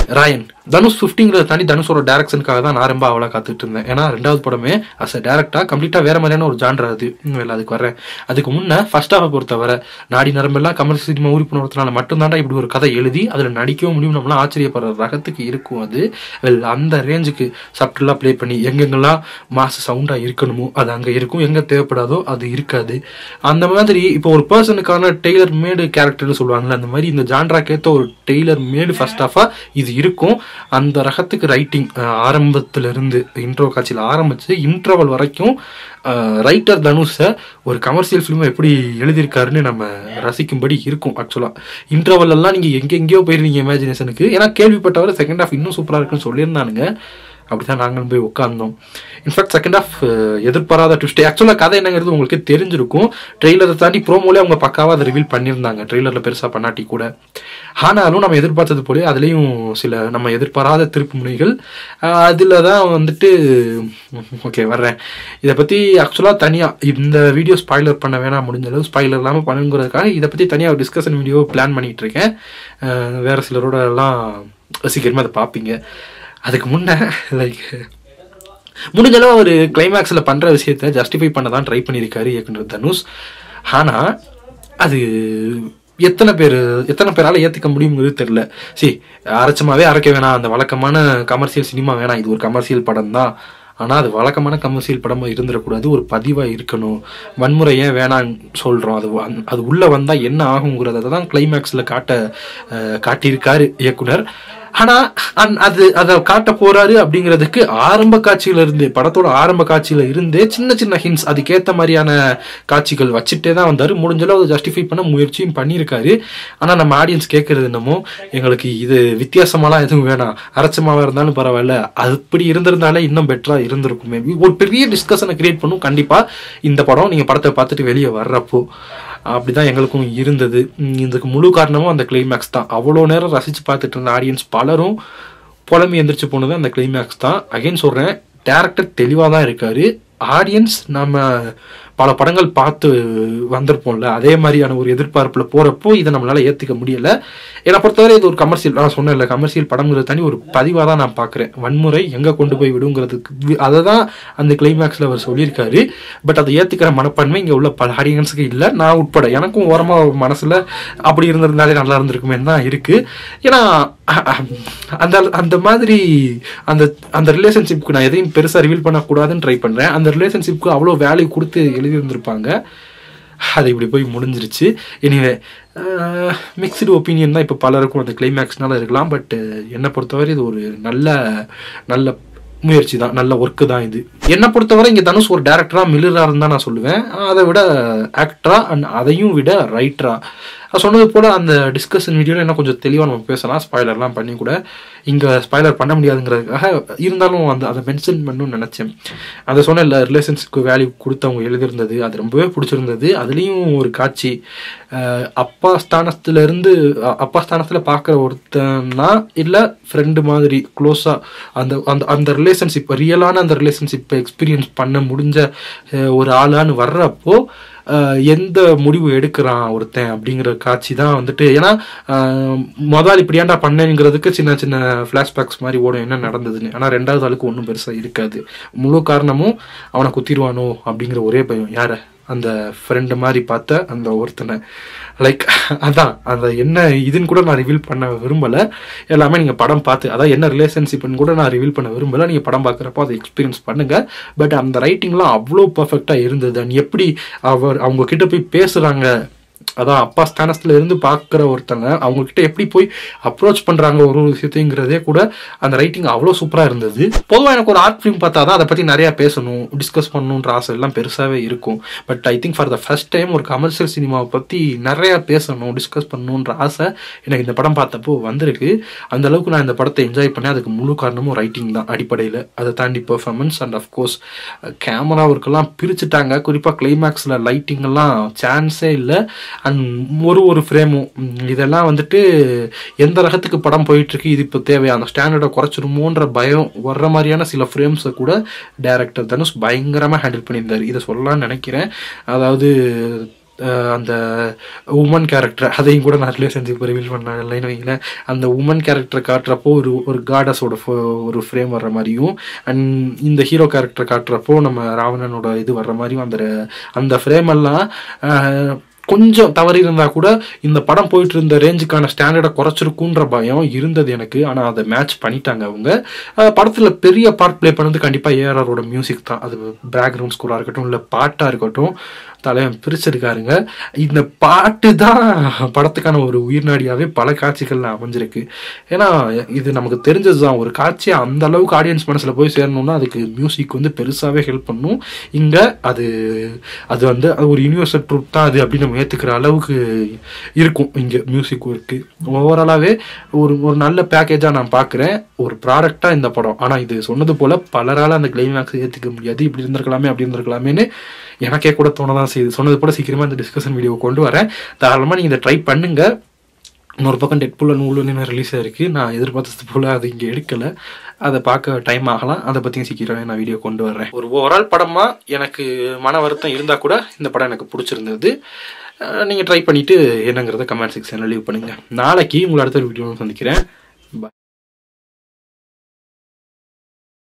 ராயன் தனுஷ் 50ங்கிறத தாண்டி தனுஷோட டைரக்ஷனுக்காக தான் நான் ரொம்ப அவளா காத்துட்டு இருந்தேன். ஏன்னா 2வது படமே அஸ் அ டேரக்டா கம்ப்ளீட்டா வேற மாதிரியான ஒரு ஜான்ரா அது. அதுக்கு வரேன். அதுக்கு முன்ன ஃபர்ஸ்ட் ஹாஃபை பொறுத்தவரை நாடி நரம்பெல்லாம் கமர்ஷியல் சினிமா ஊறி போனதுனால மட்டும்தான்டா இப்படி ஒரு கதை எழுதி அதில் நடிக்கவும் முடியும் நம்மளாம் ஆச்சரியப்படுற ரகத்துக்கு இருக்கும் அது. அந்த ரேஞ்சுக்கு சப்டலா ப்ளே பண்ணி எங்கெங்கெல்லாம் மாசு சவுண்டா இருக்கணுமோ அது அங்கே இருக்கும், எங்க தேவைப்படாதோ அது இருக்காது. அந்த மாதிரி இப்போ ஒரு பர்சனுக்கான டெய்லர் மேடு கேரக்டர்னு சொல்லுவாங்கல்ல, அந்த மாதிரி இந்த ஜான்ராக்கேற்ற ஒரு டெய்லர் மேடு ஃபர்ஸ்ட் ஹாஃபா இது இருக்கும். அந்த ரகத்துக்கு ரைட்டிங் ஆரம்பத்துல இருந்து இன்ட்ரோ காட்சியில் ஆரம்பிச்சு இன்டர்வல் வரைக்கும் ரைட்டர் தனுஷை ஒரு கமர்ஷியல் ஃபிலிமை எப்படி எழுதியிருக்காருன்னு நம்ம ரசிக்கும்படி இருக்கும். ஆக்சுவலா இன்டர்வல் எல்லாம் நீங்க எங்கெங்கேயோ போயிருந்தீங்க இமேஜினேஷனுக்கு. ஏன்னா கேள்விப்பட்டவரை செகண்ட் ஹாஃப் இன்னும் சூப்பரா இருக்குன்னு சொல்லியிருந்தானுங்க. அப்படிதான் நாங்களும் போய் உட்கார்ந்தோம். இன்ஃபேக்ட் செகண்ட் ஹாஃப் எதிர்பாராத ட்விஸ்ட். ஆக்சுவலா கதை என்னங்கிறது உங்களுக்கு தெரிஞ்சிருக்கும். ட்ரெய்லரை தாண்டி ப்ரோமோலே அவங்க பக்காவா அதை ரிவீல் பண்ணியிருந்தாங்க, ட்ரெய்லர்ல பெருசா பண்ணாட்டி கூட. ஆனாலும் நம்ம எதிர்பார்த்தது போல அதுலேயும் சில நம்ம எதிர்பாராத திருப்பு முனைகள். அதுல தான் வந்துட்டு ஓகே வர்றேன். இதை பத்தி ஆக்சுவலா தனியா இந்த வீடியோ ஸ்பாய்லர் பண்ண வேணாம், முடிஞ்ச அளவு ஸ்பாய்லர் இல்லாமல் பண்ணுங்கிறதுக்காக இதை பத்தி தனியாக ஒரு டிஸ்கஷன் வீடியோ பிளான் பண்ணிட்டு இருக்கேன். வேற சிலரோட எல்லாம் சீக்கிரமா அதை பார்ப்பீங்க. அதுக்கு முன்ன முடிஞ்சளவு ஒரு கிளைமேக்ஸில் பண்ணுற விஷயத்த ஜஸ்டிஃபை பண்ண தான் ட்ரை பண்ணியிருக்காரு இயக்குனர் தனுஷ். ஆனால் அது எத்தனை பேரால் ஏற்றுக்க முடியுங்கிறது தெரியல. சரி, அரைச்சமாவே அரைக்க வேணாம், அந்த வழக்கமான கமர்ஷியல் சினிமா வேணாம், இது ஒரு கமர்ஷியல் படம் தான். ஆனால் அது வழக்கமான கமர்ஷியல் படமாக இருந்துடக்கூடாது, ஒரு பதிவாக இருக்கணும். வன்முறையே வேணான்னு சொல்கிறோம், அது உள்ளே வந்தால் என்ன ஆகுங்கிறத தான் கிளைமேக்ஸில் காட்டியிருக்காரு இயக்குனர். ஆனால் அதை காட்ட போறாரு அப்படிங்கிறதுக்கு ஆரம்ப காட்சியில இருந்து, படத்தோட ஆரம்ப காட்சியில இருந்தே சின்ன சின்ன ஹிண்ட்ஸ் அதுக்கேற்ற மாதிரியான காட்சிகள் வச்சுட்டே தான் வந்தாரு. முடிஞ்சளவு அதை ஜஸ்டிஃபை பண்ண முயற்சியும் பண்ணியிருக்காரு. ஆனால் நம்ம ஆடியன்ஸ் கேட்கறது என்னமோ, எங்களுக்கு இது வித்தியாசமாலாம் எதுவும் வேணாம், அரைச்சமாவா இருந்தாலும் பரவாயில்ல, அப்படி இருந்திருந்தாலே இன்னும் பெட்டரா இருந்திருக்குமே. ஒரு பெரிய டிஸ்கஷனை கிரியேட் பண்ணும் கண்டிப்பா இந்த படம். நீங்க படத்தை பார்த்துட்டு வெளியே வர்றப்போ அப்படிதான் எங்களுக்கும் இருந்தது. இதுக்கு முழு காரணமும் அந்த கிளைமேக்ஸ் தான். அவ்வளோ நேரம் ரசிச்சு பார்த்துட்டு இருந்த ஆடியன்ஸ் பலரும் புலம்பி எந்திரிச்சு போனது அந்த கிளைமேக்ஸ் தான். அகைன் சொல்றேன், டேரக்டர் தெளிவாக தான் இருக்காரு. ஆடியன்ஸ் நம்ம பல படங்கள் பார்த்து வந்திருப்போம்ல, அதே மாதிரியான ஒரு எதிர்பார்ப்புல போறப்போ இதை நம்மளால ஏத்துக்க முடியல. என்னை பொறுத்தவரை இது ஒரு கமர்ஷியல், நான் சொன்னேன்ல கமர்ஷியல் படம்ங்கிறது தனி ஒரு பதிவாக தான் நான் பார்க்குறேன். வன்முறை எங்கே கொண்டு போய் விடுங்கிறதுக்கு அதை தான் அந்த கிளைமேக்ஸில் அவர் சொல்லியிருக்காரு. பட் அதை ஏற்றுக்கிற மனப்பான்மை இங்கே உள்ள பல ஆடியன்ஸுக்கு இல்லை, நான் உட்பட. எனக்கும் ஓரமாக மனசில் அப்படி இருந்திருந்தாலே நல்லா இருந்திருக்குமே தான் இருக்குது. ஏன்னா அந்த மாதிரி அந்த ரிலேஷன்ஷிப்க்கு நான் எதையும் பெருசாக ரிவீல் பண்ணக்கூடாதுன்னு ட்ரை பண்ணுறேன். அந்த ரிலேஷன்ஷிப்க்கு அவ்வளோ வேல்யூ கொடுத்து எழுதியிருந்திருப்பாங்க, அது இப்படி போய் முடிஞ்சிருச்சு. எனிவே மிக்ஸ்டு ஒப்பீனியன் தான் இப்போ பலருக்கும் அந்த கிளைமேக்ஸ்னால இருக்கலாம். பட் என்னை பொறுத்தவரை இது ஒரு நல்ல முயற்சி தான், நல்ல ஒர்க்கு தான் இது. என்னை பொறுத்தவரை இங்கே தனுஷ் ஒரு டேரக்டரா மில்லராக தான் நான் சொல்லுவேன், அதை விட ஆக்டரா அண்ட் அதையும் விட ரைட்டரா. சொன்னது போல அந்த டிஸ்கஷன் வீடியோவில் என்ன கொஞ்சம் தெளிவாக நம்ம பேசலாம், ஸ்பாய்லர்லாம் பண்ணி கூட. இங்கே ஸ்பாய்லர் பண்ண முடியாதுங்கிறதுக்காக இருந்தாலும் அதை மென்ஷன் பண்ணணும்னு நினச்சேன். அதை சொன்ன இல்லை, ரிலேஷன்ஷிப்க்கு வேல்யூ கொடுத்து அவங்க எழுதியிருந்தது அது ரொம்பவே பிடிச்சிருந்தது. அதுலேயும் ஒரு காட்சி, அப்பா ஸ்தானத்தில் பார்க்குற ஒருத்தனா இல்லை ஃப்ரெண்டு மாதிரி க்ளோஸாக அந்த ரிலேஷன்ஷிப், ரியலான அந்த ரிலேஷன்ஷிப்பை எக்ஸ்பீரியன்ஸ் பண்ண முடிஞ்ச ஒரு ஆளான்னு வர்றப்போ எந்த முடிவு எடுக்கிறான் ஒருத்தன் அப்படிங்கிற காட்சி தான் வந்துட்டு. ஏன்னா முதல் இப்படி ஏன்டா பண்ணேங்கிறதுக்கு சின்ன சின்ன ஃப்ளாஷ்பேக்ஸ் மாதிரி ஓடும் என்ன நடந்ததுன்னு. ஆனால் 2வது ஆளுக்கு ஒன்றும் பெருசாக இருக்காது. முழு காரணமும் அவனை குத்திடுவானோ அப்படிங்கிற ஒரே பயம். யாரை? அந்த ஃப்ரெண்டு மாதிரி பார்த்த அந்த ஒருத்தனை. அதான் அந்த என்ன இதுன்னு கூட நான் ரிவீல் பண்ண விரும்பலை. எல்லாமே நீங்கள் படம் பார்த்து, அதான் என்ன ரிலேஷன்ஷிப்னு கூட நான் ரிவீல் பண்ண விரும்பலை. நீங்கள் படம் பார்க்குறப்போ அதை எக்ஸ்பீரியன்ஸ் பண்ணுங்கள். பட் அந்த ரைட்டிங்லாம் அவ்வளோ பர்ஃபெக்டாக இருந்தது. அண்ட் எப்படி அவங்க கிட்ட போய் பேசுகிறாங்க, அதான் அப்பா ஸ்தானத்துல இருந்து பார்க்குற ஒருத்தங்க அவங்ககிட்ட எப்படி போய் அப்ரோச் பண்ணுறாங்க ஒரு விஷயத்தைங்கிறதே கூட அந்த ரைட்டிங் அவ்வளோ சூப்பராக இருந்தது. பொதுவாக எனக்கு ஒரு ஆர்ட் ஃபிலிம் பார்த்தா தான் அதை பற்றி நிறையா பேசணும், டிஸ்கஸ் பண்ணணுன்ற ஆசை எல்லாம் பெருசாகவே இருக்கும். But I think for the first time ஒரு கமர்ஷியல் சினிமாவை பற்றி நிறையா பேசணும், டிஸ்கஸ் பண்ணணுன்ற ஆசை எனக்கு இந்த படம் பார்த்தப்போ வந்திருக்கு. அந்த அளவுக்கு நான் இந்த படத்தை என்ஜாய் பண்ணேன். அதுக்கு முழு காரணமும் ரைட்டிங் தான் அடிப்படையில். அதை தாண்டி பெர்ஃபார்மன்ஸ் அண்ட் அஃப்கோர்ஸ் கேமரா ஒர்க்கெல்லாம் பிரிச்சுட்டாங்க. குறிப்பாக கிளைமேக்ஸில் லைட்டிங் எல்லாம் சான்ஸே இல்லை. அண்ட் ஒரு ஃப்ரேமும் இதெல்லாம் வந்துட்டு எந்த ரகத்துக்கு படம் போயிட்டு இருக்கு, இது இப்போ தேவையான ஸ்டாண்டர்டை குறைச்சிருமோன்ற பயம் வர்ற மாதிரியான சில ஃப்ரேம்ஸை கூட டைரக்டர் தனுஷ் பயங்கரமாக ஹேண்டில் பண்ணியிருந்தார். இதை சொல்லலாம்னு நினைக்கிறேன். அதாவது அந்த உமன் கேரக்டர் அதையும் கூட நான் ரிலேஷன்ஷிப் ரிவீல் பண்ணேன் இல்லைன்னு வைங்களேன். அந்த உமன் கேரக்டரை காட்டுறப்போ ஒரு காடஸோட ஒரு ஃப்ரேம் வர்ற மாதிரியும், அண்ட் இந்த ஹீரோ கேரக்டர் காட்டுறப்போ நம்ம ராவணனோட இது வர்ற மாதிரியும் அந்த ஃப்ரேம் எல்லாம் கொஞ்சம் தவறி இருந்தால் கூட இந்த படம் போயிட்டு இருந்த ரேஞ்சுக்கான ஸ்டாண்டர்டை குறைச்சிருக்குன்ற பயம் இருந்தது எனக்கு. ஆனால் அதை மேட்ச் பண்ணிட்டாங்க அவங்க. படத்தில் பெரிய பார்ட் ப்ளே பண்ணது கண்டிப்பாக ஏஆர்ஆரோட மியூசிக் தான். அது பேக்ரவுண்ட் ஸ்கோராக இருக்கட்டும் இல்லை பாட்டாக இருக்கட்டும், தலைவன் பிரிச்சிருக்காருங்க. இந்த பாட்டு தான் படத்துக்கான ஒரு உயிர்நாடியாகவே பல காட்சிகள்ல அமைஞ்சிருக்கு. ஏன்னா இது நமக்கு தெரிஞ்சது தான், ஒரு காட்சியை அந்த அளவுக்கு ஆடியன்ஸ் மனசில் போய் சேரணும்னா அதுக்கு மியூசிக் வந்து பெருசாகவே ஹெல்ப் பண்ணும். இங்கே அது வந்து ஒரு யூனிவர்சல் ட்ரூத் தான் அது அப்படின்னு நம்ம ஏற்றுக்கிற அளவுக்கு இருக்கும் இங்கே மியூசிக் ஒர்க்கு. ஓவராலாகவே ஒரு நல்ல பேக்கேஜாக நான் பார்க்குறேன், ஒரு ப்ராடக்டாக இந்த படம். ஆனால் இது சொன்னது போல் பலரால் அந்த கிளைமேக்ஸ் ஏற்றுக்க முடியாது, இப்படி இருந்திருக்கலாமே அப்படி இருந்திருக்கலாமேன்னு எனக்கே கூட தோணதான் செய்யுது. சொன்னது போல சீக்கிரமாக இந்த டிஸ்கஷன் வீடியோ கொண்டு வரேன். தாராளமாக நீங்கள் இதை ட்ரை பண்ணுங்க. இன்னொரு பக்கம் டெட்புல் அண்ட் வூல்வரின் ரிலீஸ் ஆயிருக்கு. நான் எதிர்பார்த்தது போல் அது இங்கே எடுக்கலை, அதை பார்க்க டைம் ஆகலாம். அதை பற்றியும் சீக்கிரமே நான் வீடியோ கொண்டு வர்றேன். ஒரு ஓவரால் படமாக எனக்கு மன வருத்தம் இருந்தால் கூட இந்த படம் எனக்கு பிடிச்சிருந்தது. நீங்கள் ட்ரை பண்ணிவிட்டு என்னங்கிறத கமெண்ட் செக்ஷனில் லீவ் பண்ணுங்கள். நாளைக்கு உங்களை அடுத்த வீடியோ சந்திக்கிறேன்.